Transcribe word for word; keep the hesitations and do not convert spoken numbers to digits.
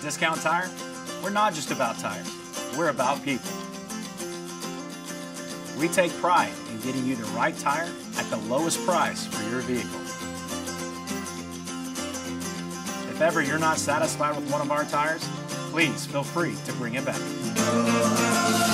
Discount Tire, we're not just about tires, we're about people. We take pride in getting you the right tire at the lowest price for your vehicle. If ever you're not satisfied with one of our tires, please feel free to bring it back.